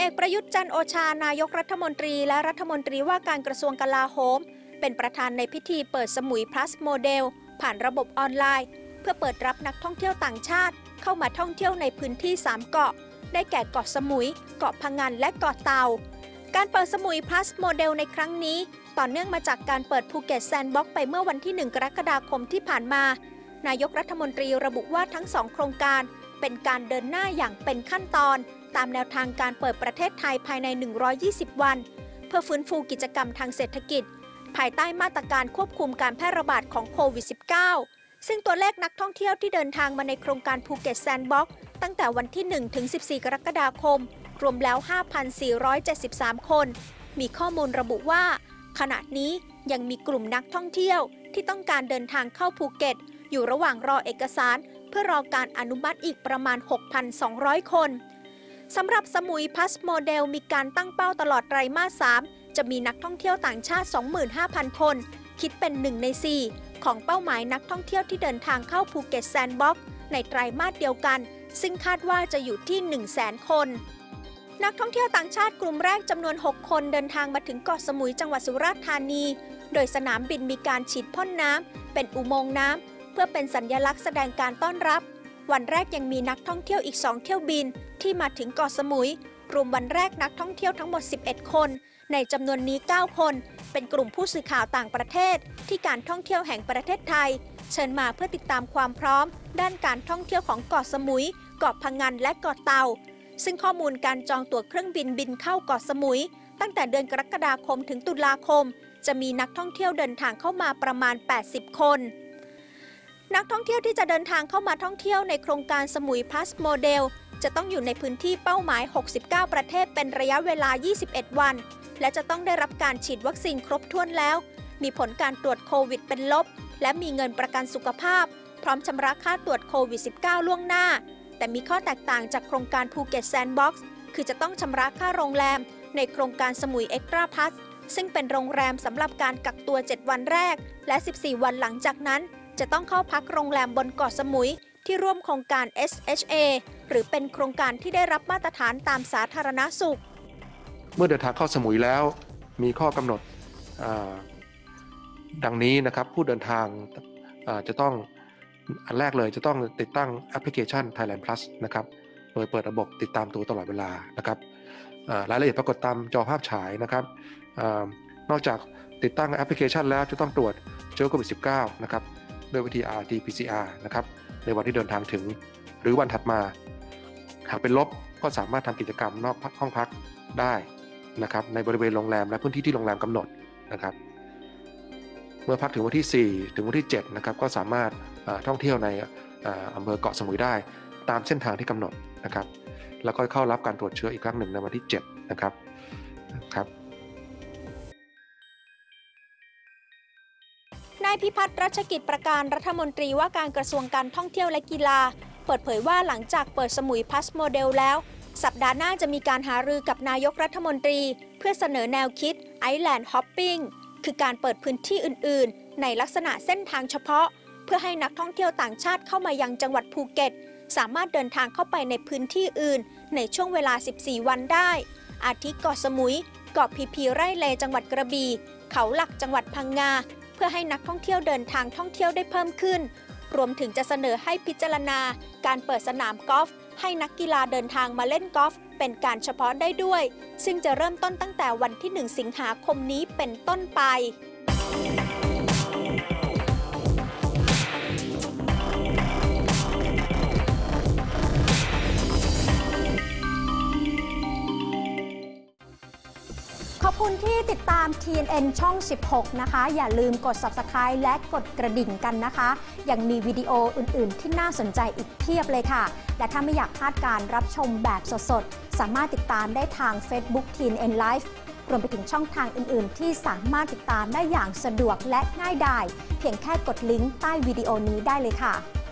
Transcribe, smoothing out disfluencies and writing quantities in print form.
อกประยุทธ์จันทร์โอชานายกรัฐมนตรีและรัฐมนตรีว่าการกระทรวงกลาโหมเป็นประธานในพิธีเปิดสมุย Plus โมเดลผ่านระบบออนไลน์เพื่อเปิดรับนักท่องเที่ยวต่างชาติเข้ามาท่องเที่ยวในพื้นที่3เกาะได้แก่เกาะสมุยเกาะพะงันและเกาะเต่าการเปิดสมุย Plus โมเดลในครั้งนี้ต่อเนื่องมาจากการเปิดภูเก็ตแซนด์บ็อกซ์ไปเมื่อวันที่1 กรกฎาคมที่ผ่านมานายกรัฐมนตรีระบุว่าทั้ง2โครงการเป็นการเดินหน้าอย่างเป็นขั้นตอนตามแนวทางการเปิดประเทศไทยภายใน120วันเพื่อฟื้นฟูกิจกรรมทางเศรษฐกิจภายใต้มาตรการควบคุมการแพร่ระบาดของโควิด -19 ซึ่งตัวเลขนักท่องเที่ยวที่เดินทางมาในโครงการภูเก็ตแซนด์บ็อกซ์ตั้งแต่วันที่1 ถึง 14 กรกฎาคมรวมแล้ว 5,473 คนมีข้อมูลระบุว่าขณะนี้ยังมีกลุ่มนักท่องเที่ยวที่ต้องการเดินทางเข้าภูเก็ตอยู่ระหว่างรอเอกสารเพื่อรอการอนุมัติอีกประมาณ 6,200 คนสำหรับสมุย Plus โมเดลมีการตั้งเป้าตลอดไตรมาส 3จะมีนักท่องเที่ยวต่างชาติ 25,000 คนคิดเป็น1 ใน 4ของเป้าหมายนักท่องเที่ยวที่เดินทางเข้าภูเก็ตแซนด์บ็อกซ์ในไตรมาสเดียวกันซึ่งคาดว่าจะอยู่ที่ 100,000 คนนักท่องเที่ยวต่างชาติกลุ่มแรกจำนวน 6 คนเดินทางมาถึงเกาะสมุยจังหวัดสุราษฎร์ธานีโดยสนามบินมีการฉีดพ่นน้ำเป็นอุโมงค์น้ำเพื่อเป็นสัญลักษณ์แสดงการต้อนรับวันแรกยังมีนักท่องเที่ยวอีก2เที่ยวบินที่มาถึงเกาะสมุยรวมวันแรกนักท่องเที่ยวทั้งหมด11คนในจำนวนนี้9คนเป็นกลุ่มผู้สื่อข่าวต่างประเทศที่การท่องเที่ยวแห่งประเทศไทยเชิญมาเพื่อติดตามความพร้อมด้านการท่องเที่ยวของเกาะสมุยเกาะพะงันและเกาะเต่าซึ่งข้อมูลการจองตั๋วเครื่องบินบินเข้าเกาะสมุยตั้งแต่เดือนกรกฎาคมถึงตุลาคมจะมีนักท่องเที่ยวเดินทางเข้ามาประมาณ80คนนักท่องเที่ยวที่จะเดินทางเข้ามาท่องเที่ยวในโครงการสมุย Plus โมเดลจะต้องอยู่ในพื้นที่เป้าหมาย69ประเทศเป็นระยะเวลา21วันและจะต้องได้รับการฉีดวัคซีนครบถ้วนแล้วมีผลการตรวจโควิดเป็นลบและมีเงินประกันสุขภาพพร้อมชำระค่าตรวจโควิด -19 ล่วงหน้าแต่มีข้อแตกต่างจากโครงการภูเก็ตแซนด์บ็อกซ์คือจะต้องชำระค่าโรงแรมในโครงการสมุยเอ็กซ์ตร้าพลัสซึ่งเป็นโรงแรมสำหรับการกักตัว7วันแรกและ14วันหลังจากนั้นจะต้องเข้าพักโรงแรมบนเกาะสมุยที่ร่วมโครงการ SHA หรือเป็นโครงการที่ได้รับมาตรฐานตามสาธารณสุขเมื่อเดินทางเข้าสมุยแล้วมีข้อกำหนดดังนี้นะครับผู้เดินทางจะต้องอันแรกเลยจะต้องติดตั้งแอปพลิเคชัน Thailand Plus นะครับโดยเปิดระบบติดตามตัวตลอดเวลานะครับรายละเอียดปรากฏตามจอภาพฉายนะครับนอกจากติดตั้งแอปพลิเคชันแล้วจะต้องตรวจเชื้อโควิด -19 นะครับด้วยวิธี RT-PCR นะครับในวันที่เดินทางถึงหรือวันถัดมาหากเป็นลบก็สามารถทำกิจกรรมนอกห้องพักได้นะครับในบริเวณโรงแรมและพื้นที่ที่โรงแรมกำหนดนะครับเมื่อพักถึงวันที่4ถึงวันที่7นะครับก็สามารถท่องเที่ยวในอำเภอเกาะสมุยได้ตามเส้นทางที่กำหนดนะครับแล้วก็เข้ารับการตรวจเชื้ออีกครั้งหนึ่งในวันที่7นะครับนายพิพัฒน์รัชกิจประการรัฐมนตรีว่าการกระทรวงการท่องเที่ยวและกีฬาเปิดเผยว่าหลังจากเปิดสมุย Plus โมเดลแล้วสัปดาห์หน้าจะมีการหารือกับนายกรัฐมนตรีเพื่อเสนอแนวคิด Island Hopping คือการเปิดพื้นที่อื่นๆในลักษณะเส้นทางเฉพาะเพื่อให้นักท่องเที่ยวต่างชาติเข้ามายังจังหวัดภูเก็ตสามารถเดินทางเข้าไปในพื้นที่อื่นในช่วงเวลา14วันได้อาทิเกาะสมุยเกาะพีไร่เลจังหวัดกระบี่เขาหลักจังหวัดพังงาเพื่อให้นักท่องเที่ยวเดินทางท่องเที่ยวได้เพิ่มขึ้นรวมถึงจะเสนอให้พิจารณาการเปิดสนามกอล์ฟให้นักกีฬาเดินทางมาเล่นกอล์ฟเป็นการเฉพาะได้ด้วยซึ่งจะเริ่มต้นตั้งแต่วันที่1 สิงหาคมนี้เป็นต้นไปขอบคุณที่ติดตาม TNN ช่อง 16 นะคะอย่าลืมกด Subscribe และกดกระดิ่งกันนะคะยังมีวิดีโออื่นๆที่น่าสนใจอีกเพียบเลยค่ะและถ้าไม่อยากพลาดการรับชมแบบสดๆสามารถติดตามได้ทาง Facebook TNN Live รวมไปถึงช่องทางอื่นๆที่สามารถติดตามได้อย่างสะดวกและง่ายดายเพียงแค่กดลิงก์ใต้วิดีโอนี้ได้เลยค่ะ